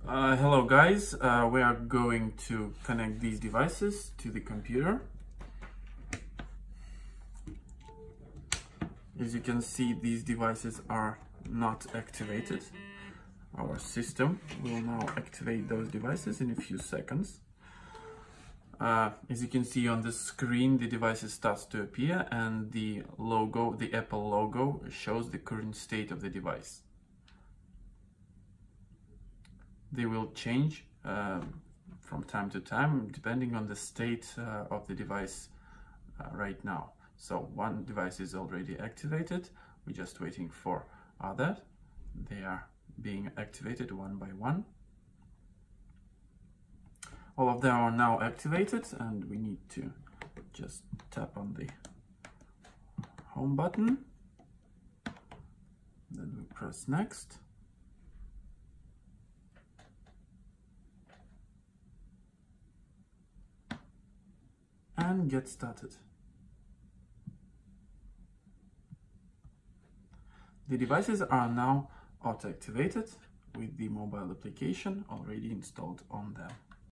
Hello guys, we are going to connect these devices to the computer. As you can see, these devices are not activated. Our system will now activate those devices in a few seconds. As you can see on the screen, the devices starts to appear and the logo, the Apple logo, shows the current state of the device. They will change from time to time depending on the state of the device right now. So one device is already activated, we're just waiting for other. They are being activated one by one. All of them are now activated and we need to just tap on the home button. Then we press next. And get started. The devices are now auto-activated with the mobile application already installed on them.